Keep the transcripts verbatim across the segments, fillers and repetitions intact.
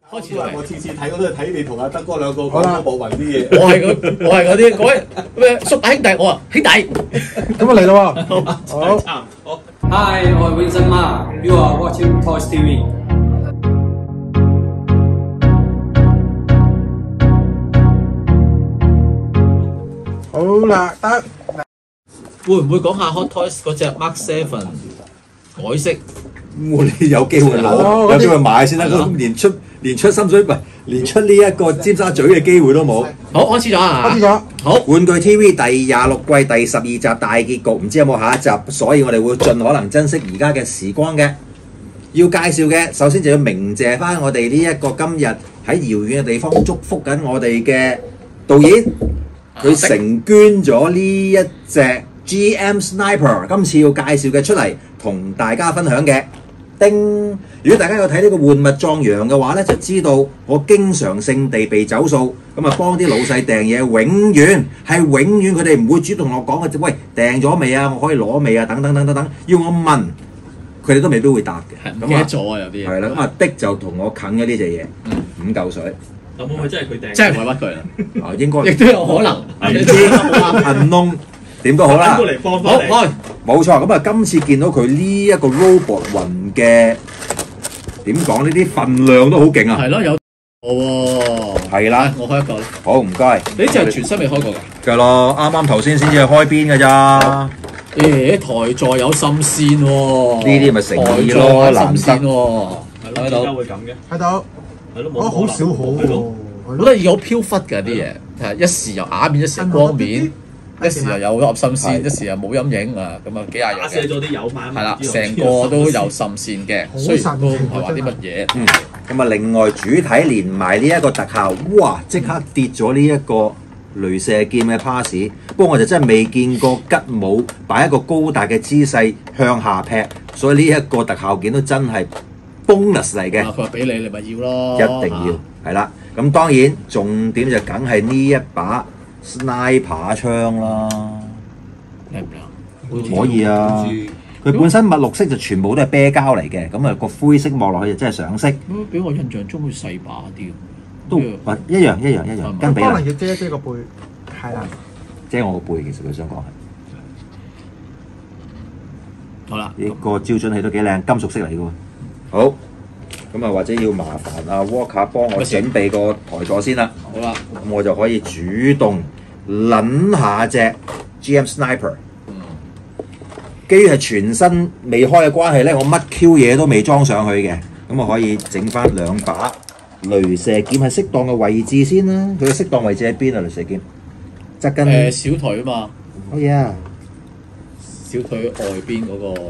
開始我次次睇我都係睇你同阿德哥兩個講嗰部雲啲嘢。 我係嗰我係嗰啲嗰位咩叔弟兄弟，我話兄弟。 咁啊嚟啦喎！好， 差唔多。 Hi，我係 Vincent Ma，You are watching Toys T V。 好啦，得。 會唔會講下 Hot Toys 嗰隻 Mark Seven 改色？ 我哋有機會攞，有機會買先啦。咁連出連出深水埗，連出呢一個尖沙咀嘅機會都冇。 好，開始咗啊！ 開始咗。 好， 玩具 T V 第廿六季第十二集大結局，唔知有冇下一集？所以我哋會盡可能珍惜而家嘅時光嘅。要介紹嘅，首先就要鳴謝翻我哋呢一個今日喺遙遠嘅地方祝福緊我哋嘅導演，佢成捐咗呢一隻 G M Sniper， 今次要介紹嘅出嚟同大家分享嘅。叮！如果大家有睇呢個玩物壯陽嘅話咧，就知道我經常性地被走數，咁啊幫啲老細訂嘢，永遠係永遠佢哋唔會主動落講嘅，喂訂咗未啊？我可以攞未啊？等等等等等，要我問佢哋都未必會答嘅。 唔記得咗啊，有啲嘢。 係啦，咁啊的就同我啃咗呢隻嘢，五嚿水。 有冇佢真係佢訂？ 真係唔係屈佢啦。 啊，應該亦都有可能。 唔知銀窿點都好啦。 過嚟幫好， 翻你。 開。 冇錯，咁啊今次見到佢呢一個 robot 雲嘅點講呢啲份量都好勁啊！ 係咯，有喎。 係啦， 我開一個啦。 好唔該。 你呢隻係全新未開過㗎？ 嘅咯，啱啱頭先先至係開邊㗎咋。 誒，台座有滲線喎。 呢啲咪誠意咯，難得。 係咯， 點解會咁嘅？ 睇到。 係咯， 哦，好少可喎。 我覺得已經好飄忽㗎啲嘢，係一時又啞面，一時又光面。一時又有粒滲線，一時又冇陰影啊！咁啊幾廿樣打瀉咗啲油買。 係啦，成個都有滲線嘅，雖然都唔係話啲乜嘢。 嗯，咁啊另外主體連埋呢一個特效，哇！即刻跌咗呢一個雷射劍嘅 pass。不過我就真係未見過吉姆擺一個高達嘅姿勢向下劈，所以呢一個特效件都真係 bonus 嚟嘅。 佢話俾你，你咪要咯。 一定要係啦。咁當然重點就梗係呢一把 Sniper 槍啦， 靚唔靚？ 可以啊！佢本身墨綠色就全部都係啤膠嚟嘅，咁啊個灰色望落去就真係上色。 咁俾我印象中佢細把啲， 都啊一樣一樣一樣，跟比例。 可能要遮一遮個背，係啦。 遮我個背，其實佢想講係。 好啦， 呢個焦準器都幾靚，金屬色嚟嘅喎。好，咁啊或者要麻煩阿 Walker 幫我準備個台座先啦。 好啦， 咁我就可以主動撚下隻 G M Sniper。基於係全新未開嘅關係咧，我乜 Q 嘢都未裝上去嘅，咁我可以整翻兩把雷射劍喺適當嘅位置先啦。佢嘅適當位置喺邊啊？雷射劍側跟誒小腿啊嘛。 好嘢啊！ 小腿外邊嗰個。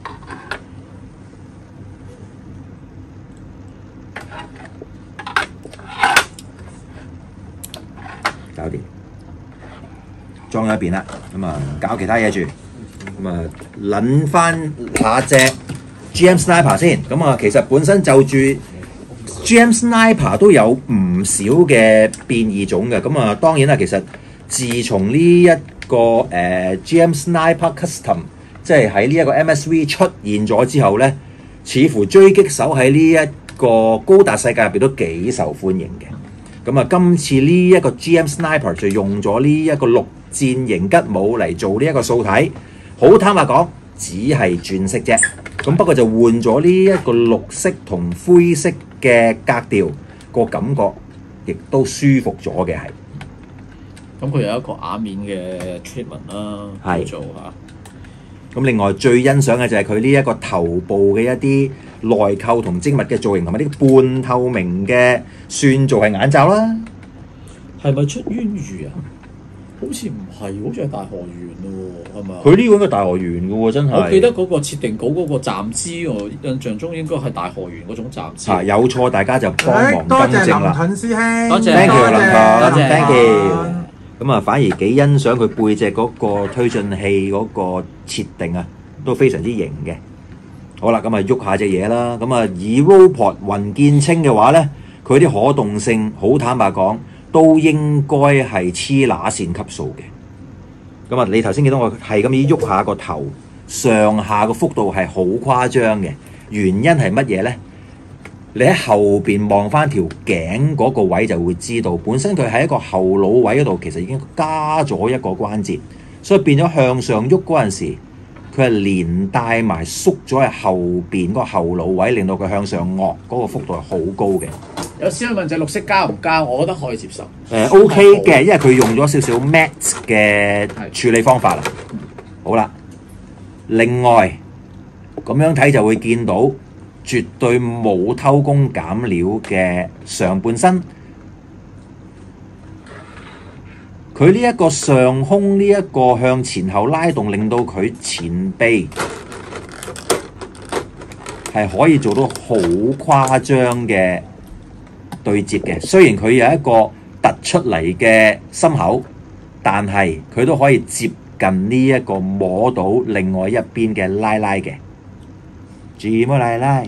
搞掂，裝咗一邊啦，咁啊搞其他嘢住，咁啊撚翻下隻 G M Sniper 先，咁啊其實本身就住 G M Sniper 都有唔少嘅變異種嘅，咁啊當然啦，其實自從呢一個誒、呃、G M Sniper Custom 即係喺呢一個 M S V 出現咗之後咧，似乎狙擊手喺呢一個高達世界入邊都幾受歡迎嘅。咁啊，今次呢一個 G M Sniper 就用咗呢一個綠戰型吉姆嚟做呢一個素體，好坦白講，只係轉色啫。咁不過就換咗呢一個綠色同灰色嘅格調，個感覺亦都舒服咗嘅係。 咁佢有一個啞面嘅 treatment 啦， 係做嚇。 咁另外最欣賞嘅就係佢呢一個頭部嘅一啲內扣同精密嘅造型，同埋啲半透明嘅鑽做係眼罩啦。 係咪出淵魚啊？好似唔係，好似係大河原咯喎，係咪啊？ 佢呢個應該大河原嘅喎，真係。 我記得嗰個設定稿嗰個站姿，我印象中應該係大河原嗰種站姿。 啊，有錯大家就幫忙多謝更正啦。 林盾師兄， 多謝 Thank you 林盾多謝 ，Thank you。咁啊，反而幾欣賞佢背脊嗰個推進器嗰個設定啊，都非常之型嘅。好啦，咁啊喐下隻嘢啦。咁啊以 robot 雲見稱嘅話咧，佢啲可動性好坦白講，都應該係黐乸線級數嘅。咁啊，你頭先見到我係咁樣喐下個頭，上下個幅度係好誇張嘅。原因係乜嘢咧？ 你喺後邊望翻條頸嗰個位就會知道，本身佢喺一個後腦位嗰度，其實已經加咗一個關節，所以變咗向上喐嗰陣時，佢係連帶埋縮咗喺後邊嗰個後腦位，令到佢向上壓嗰個幅度係好高嘅。 有師兄問就綠色膠唔膠，我覺得可以接受。 誒 OK 嘅，因為佢用咗少少 matte 嘅處理方法啦。好啦，另外咁樣睇就會見到絕對冇偷工減料嘅上半身。佢呢一個上胸呢一個向前後拉動，令到佢前臂係可以做到好誇張嘅對接嘅。雖然佢有一個突出嚟嘅心口，但係佢都可以接近呢一個摸到另外一邊嘅拉拉嘅。注意摸拉拉。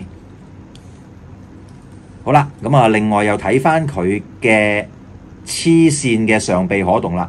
好啦，咁啊，另外又睇翻佢嘅黐線嘅上臂可動啦。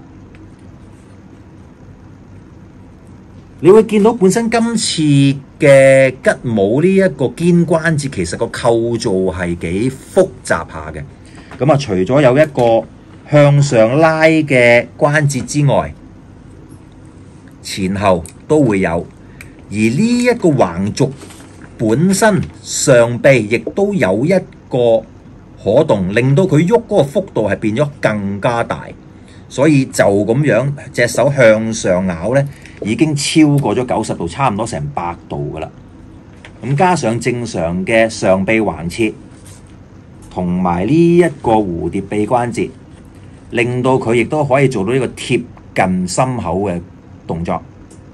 你會見到本身今次嘅吉姆呢一個肩關節，其實個構造係幾複雜下嘅。咁啊，除咗有一個向上拉嘅關節之外，前後都會有。而呢一個橫軸本身上臂亦都有一個可動，令到佢喐嗰個幅度係變咗更加大。所以就咁樣隻手向上咬咧，已經超過咗九十度，差唔多成百度噶啦。咁加上正常嘅上臂橫切，同埋呢一個蝴蝶臂關節，令到佢亦都可以做到呢個貼近心口嘅動作。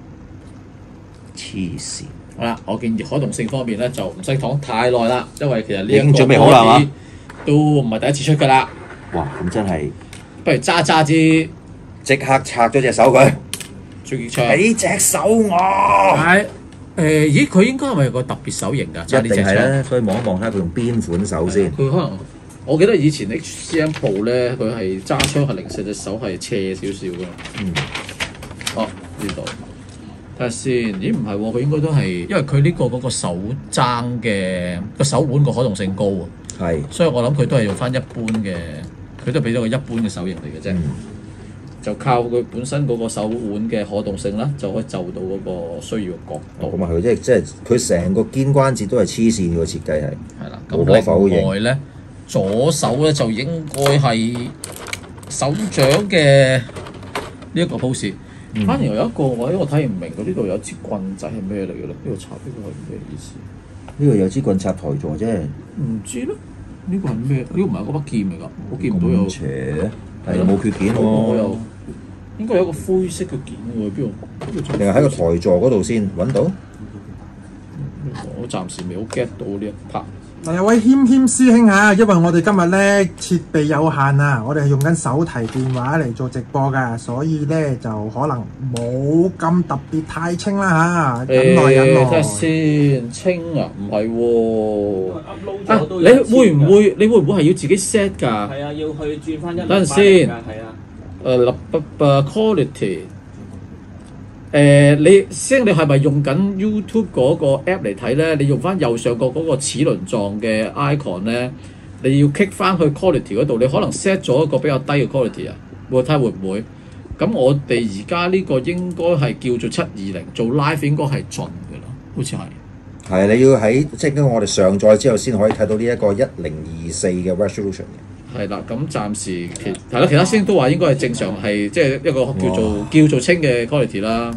黐線！ 好啦，我建議可動性方面咧就唔使講太耐啦，因為其實呢一已經準備個好啦嘛， 都唔係第一次出噶啦。 哇！咁真係〜 不如揸揸支即刻拆咗隻手佢， 狙擊槍。 俾隻手我。 係誒，咦？佢應該係咪有個特別手型㗎？揸呢隻槍。 咧，所以望一望睇下佢用邊款手先。 佢可能我記得以前 H C M 部咧，佢係揸槍係零舍隻手係斜少少㗎。 嗯。 哦，呢度睇下先。咦？唔係喎，佢應該都係，因為佢呢個嗰個手踭嘅個手腕個可動性高啊。 係。 所以我諗佢都係用翻一般嘅。佢都俾咗個一般嘅手型嚟嘅啫，嗯、就靠佢本身嗰個手腕嘅可動性啦，就可以就到嗰個需要嘅角度。 咁啊、哦，佢即係即係佢成個肩關節都係黐線嘅設計係。係啦， 咁另外咧，左手咧就應該係手掌嘅呢一個 pose。嗯、反而有一個我因為我睇唔明，佢呢度有支棍仔係咩嚟嘅咧？呢度插呢個係咩意思？ 呢個有支棍插台座啫。唔知咧。呢個係咩？呢個唔係嗰把劍嚟㗎，我見唔到有斜，係冇缺件喎。我又應該有一個灰色嘅件喎，邊度？ 定係喺個台座嗰度先揾到？ 我暫時未好 get 到呢一 part。 嗱，有位謙謙師兄啊，因為我哋今日咧設備有限啊，我哋係用緊手提電話嚟做直播㗎，所以咧就可能冇咁特別太清啦嚇。忍耐忍耐。 睇下先，清啊？唔係喎。啊！你會唔會？你會唔會係要自己 set 㗎？ 係啊，要去轉翻一。 等陣先。係啊。 誒立不不 quality。誒，你師兄，你係咪用緊 YouTube 嗰個 app 嚟睇咧？你用翻右上角嗰個齒輪狀嘅 icon 咧，你要 click 翻去 quality 嗰度，你可能 set 咗一個比較低嘅 quality 啊，會睇下會唔會？咁我哋而家呢個應該係叫做七二零，做 live 應該係盡㗎啦，好似係。係， 你要喺即係我哋上載之後先可以睇到呢一個一零二四嘅 resolution 嘅。 係啦，咁暫時其係啦，其他師兄都話應該係正常係即係一個叫做叫做清嘅 quality 啦。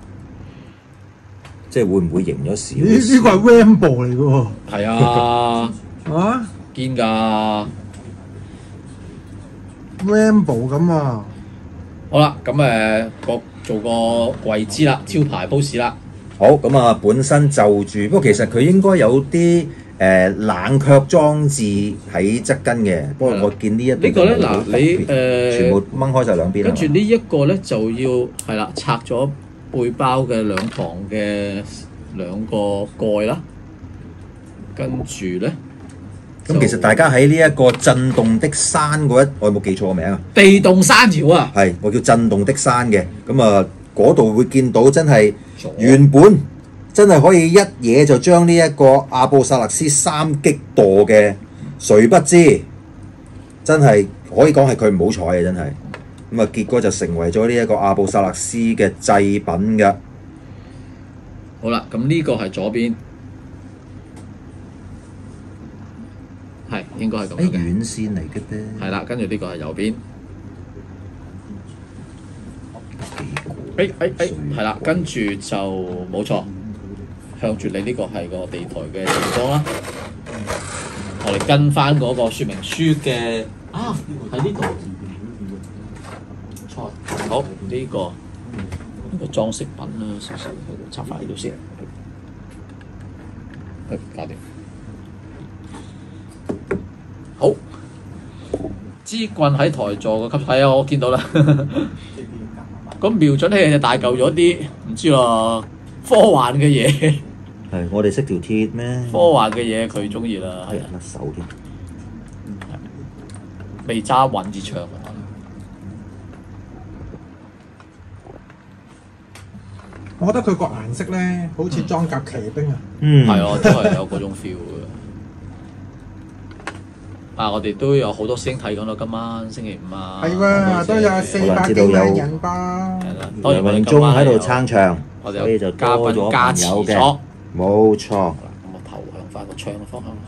即係會唔會型咗少？ 呢呢個係 Rambo 嚟嘅喎。 係啊， 啊堅㗎 Rambo 咁啊！ 好啦，咁誒個做個位置啦，招牌 pose 啦。 好，咁啊，本身就住，不過其實佢應該有啲誒、呃、冷卻裝置喺側跟嘅。不過我見呢一邊呢個咧，嗱你誒、呃、 全部掹開就兩邊。 跟住呢一個咧就要係啦，拆咗背包嘅兩旁嘅兩個蓋啦。跟住咧， 咁其實大家喺呢一個震動的山嗰一，我有冇記錯個名啊？ 地動山條啊， 係我叫震動的山嘅。咁啊，嗰度會見到真係原本真係可以一嘢就將呢一個阿布薩勒斯三擊墮嘅，誰不知真係可以講係佢唔好彩嘅，真係咁啊！結果就成為咗呢一個阿布薩勒斯嘅祭品嘅。 好啦，咁呢個係左邊，係應該係咁樣誒嘅， 遠線嚟嘅啫。 係啦，跟住呢個係右邊，誒誒誒，係啦，跟住就冇錯，向住你呢個係個地台嘅地方啦。我哋跟翻嗰個説明書嘅啊，喺呢度，錯，好呢個呢個裝飾品啦，少少插翻呢度先，搞掂。好，支棍喺台座個級，係啊，我見到啦。咁瞄準器就大嚿咗啲，唔知喎，科幻嘅嘢。 係我哋識條鐵咩？ 科幻嘅嘢佢中意啦，係啊， 甩手添。 未揸穩支槍啊！ 我覺得佢個顏色咧，好似裝甲騎兵啊！ 嗯， 係啊，都係有嗰種 feel 嘅。啊，我哋都有好多師兄睇緊啦，今晚星期五啊， 係喎，都有四百幾萬人吧。 係啦，當然我哋梁榮忠喺度今晚有撐場， 我哋所以就有嘉多咗賓加持朋友嘅咗。 冇錯。 咁我頭向翻個槍嘅方向啦。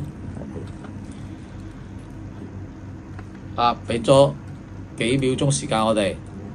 啊，俾咗幾秒鐘時間我哋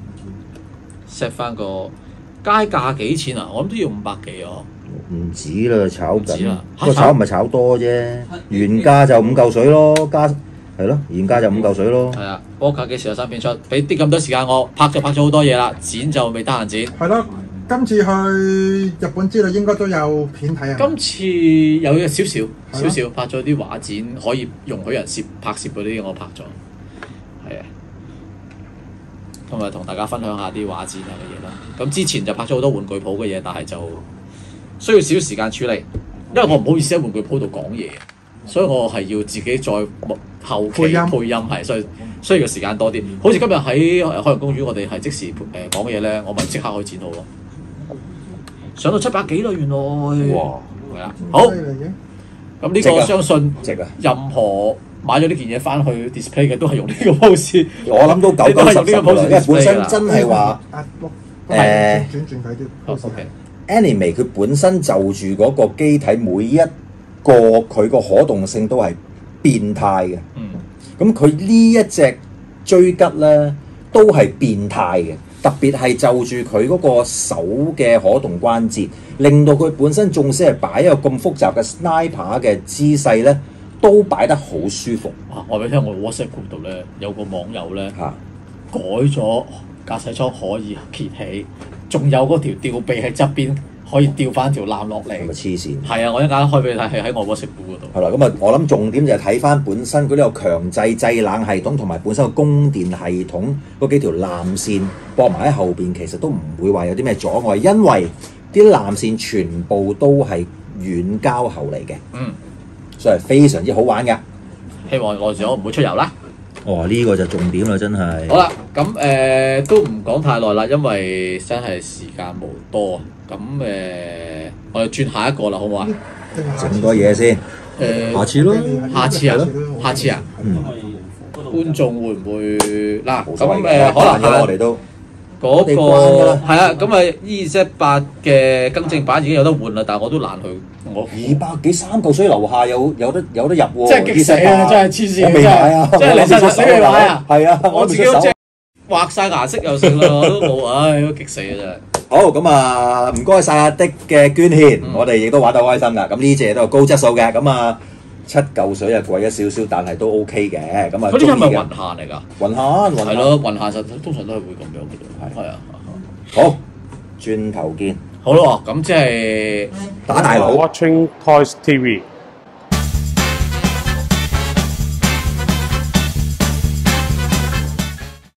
set 翻個街價幾錢啊？我諗都要五百幾啊。 唔止啦，炒緊唔止啦， 不過炒唔係炒多啫，原價就五嚿水咯，加係咯，原價就五嚿水咯。 係啊，波卡幾時有新片出？俾啲咁多時間我拍就拍咗好多嘢啦，剪就未得閒剪。 係咯，今次去日本之旅應該都有片睇啊。 今次有少少係少咯少拍咗啲畫展，可以容許人攝拍攝嗰啲，我拍咗。係啊，咁啊同大家分享下啲畫展啊嘅嘢啦。咁之前就拍咗好多玩具鋪嘅嘢，但係就需要少少時間處理，因為我唔好意思喺玩具鋪度講嘢，所以我係要自己再後期配音配音係，所以需要嘅時間多啲。好似今日喺海洋公園，我哋係即時誒講嘅嘢咧，我咪即刻可以剪好咯。上到七百幾啦，原來。 哇！ 係啦，好。 犀利嘅。 咁呢值啊個相信值啊！ 任何買咗呢件嘢翻去 display 嘅都係用呢個 pose。 我諗都九九十十你都係用呢個 pose 因為本身真係話啊， 誒轉轉佢啲好 pose。 OK， anime 佢本身就住嗰個機體每一個佢個可動性都係變態嘅。 嗯， 咁佢呢一隻追吉咧都係變態嘅，特別係就住佢嗰個手嘅可動關節，令到佢本身縱使係擺一個咁複雜嘅 sniper 嘅姿勢咧，都擺得好舒服啊！我俾你聽，我 WhatsApp group 度咧有個網友咧嚇。 改咗駕駛艙可以揭起，仲有嗰條吊臂喺側邊可以吊翻條纜落嚟係咪。黐線？ 係啊，我一陣間開俾你睇，係喺我 WhatsApp group 嗰度。 係啦，咁啊，我諗重點就係睇翻本身嗰啲個強制製冷系統同埋本身個供電系統嗰幾條纜線駁埋喺後邊，其實都唔會話有啲咩阻礙，因為啲纜線全部都係軟膠喉嚟嘅， 嗯， 所以係非常之好玩嘅。 希望我哋我唔會出油啦。 哦，呢、個就重點啦，真係。 好啦，咁誒、呃都唔講太耐啦，因為真係時間無多啊。咁誒、呃我哋轉下一個啦，好唔好啊？ 整多嘢先， 誒、 下次咯。 下次啊，下次啊， 嗯， 觀眾會唔會嗱？ 冇咁誒、 所謂嘅， 可能嘅我哋都嗰、 我哋個慣㗎啦係啊，咁啊 E Z 八嘅更正版已經有得換啦，但係我都難去，我二百幾三嚿水樓下有有得有得入喎， 真係激死啊！真係黐線， 我未買啊， 真係你實實你未買啊？ 係啊， 我自己都手即係畫晒顏色又成啦，我都冇，唉，都激死啊！真係。 好咁啊，唔該晒阿的嘅捐獻， 嗯我哋亦都玩得開心噶。咁呢只嘢都係高質素嘅，咁啊七嚿水啊貴咗少少，但係都 OK 嘅。咁啊， 嗰啲係咪鍾意嘅雲限嚟㗎？ 雲限？雲限係咯，雲限實通常都係會咁樣嘅，係係啊。 好，轉頭見， 好咯，咁即係打大佬。 Watching Toys T V。